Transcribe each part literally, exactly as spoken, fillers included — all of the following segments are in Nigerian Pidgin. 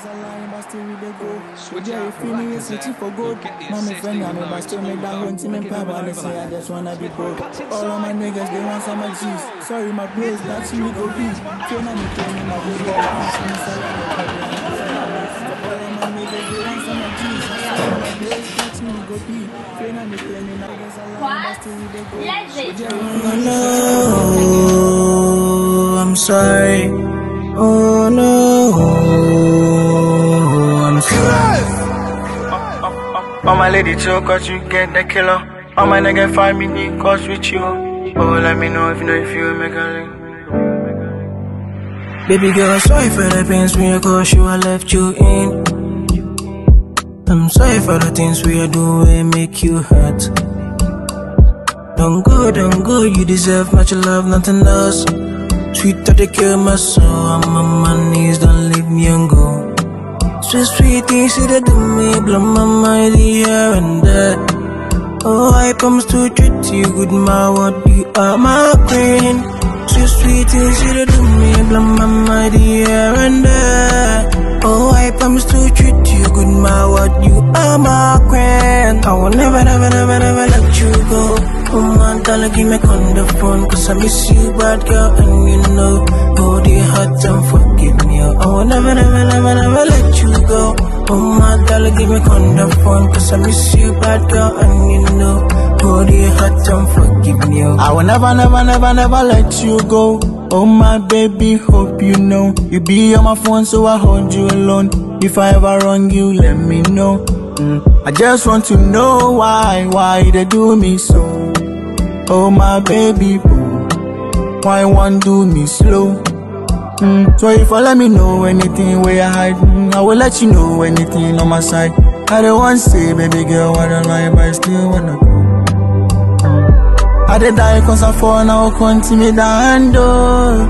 Niggas are lying, but still we they go. Switch Yeah, out you for feel me, Rackers it's searching there. for gold. Get the Man, my assist, friend, even I'm though about it's to make that all hunt team in over. power. They say I just wanna be broke. All of my niggas, they want some of G's. Sorry, my bros, that's you, we go be. Train on me, train me, my bros, they want some of G's. All of my niggas, they want some of G's. Sorry, my bros, that's you, we go be. Train on me, train me, niggas are lying, but still we they go. Oh no, I'm sorry. Oh no, I'm sorry. Oh my lady too, cause you get the killer. Oh my nigga find me need cause with you. Oh let me know if you know if you make a link. Baby girl, sorry for the pains when you cause you I left you in. I'm sorry for the things we are doing make you hurt. Don't go, don't go, you deserve much love, nothing else. Sweet that they kill my soul, I'm on my knees, don't leave me and go. Sweet, sweet things you do me, blow my mind here and there. Oh, I promise to treat you good, my word, you are my queen. Sweet, sweet things you do me, blow my mind here and there. Oh, I promise to treat you good, my word, you are my queen. I will never, never, never, never let you go. Oh man, darling, give me on the phone, cause I miss you, bad girl, and you know. Oh, dear heart, and forgive me. I will never, never, never, never let you go. Oh my darling, give me on the phone, cause I miss you, bad girl, and you know. Oh, dear heart, and forgive me. I will never, never, never, never let you go. Oh my baby, hope you know. You be on my phone, so I hold you alone. If I ever wrong you, let me know. Mm. I just want to know why, why they do me so. Oh my baby boo, why one do me slow? Mm. So if you let me know anything where I hide, mm, I will let you know anything on my side. I don't want to say, baby girl, I don't lie, but I still wanna go. Mm. I did die cause I fall now, continue down, do,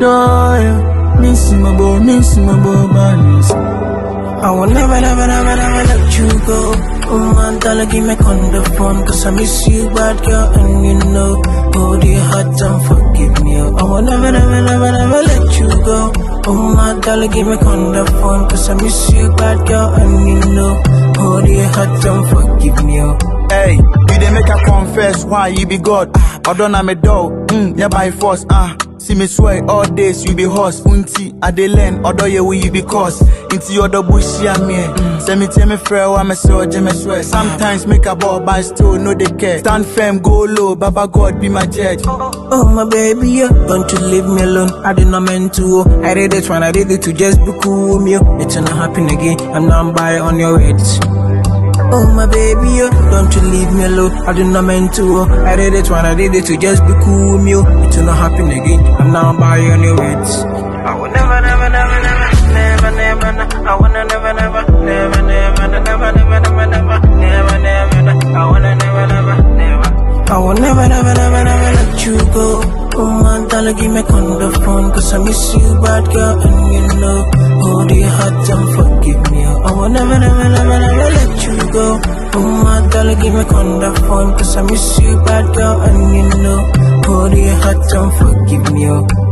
do, miss my boy, miss my boy, miss. I will never, never, never, never let you go. Oh my darling, give me on the phone, cause I miss you, bad girl, and you know. Oh dear heart, and forgive me. I will never, never, never, never let you go. Oh my darling, give me on the phone, cause I miss you, bad girl, and you know. Oh dear heart, and forgive me. Hey, you dey make her confess why you be God. I don't am a dog, mm, yeah by force, ah. See me swear all days you be horse. Unti, I dey learn, although you will you be cause. Into your the bush, yeah, me. Send me tell me frail, I'm a soldier, me swear. Sometimes make a ball, but still no they care. Stand firm, go low, Baba God be my judge. Oh my baby, yeah, don't you leave me alone. I did not meant to. I did it when I did it to just be cool with me. It's not happen again. I'm not by on your heads. Oh my baby, yeah, don't you leave me alone. I did not meant to. I did it when I did it to just be cool with me. It's not happen again. I'm not by on your heads. I will never, never, never, never, never, never, never. I wanna never, never, never, never, never, never, never, never, never, never, never. I wanna never, never, never. I will never, never, never, never let you go. Oh my darling, give me on the phone, cause I miss you, bad girl, and you know. Oh dear heart, and forgive me. I will never, never, never, never let you go. Oh my darling, give me on the phone, cause I miss you, bad girl, and you know. Oh dear heart, and forgive me.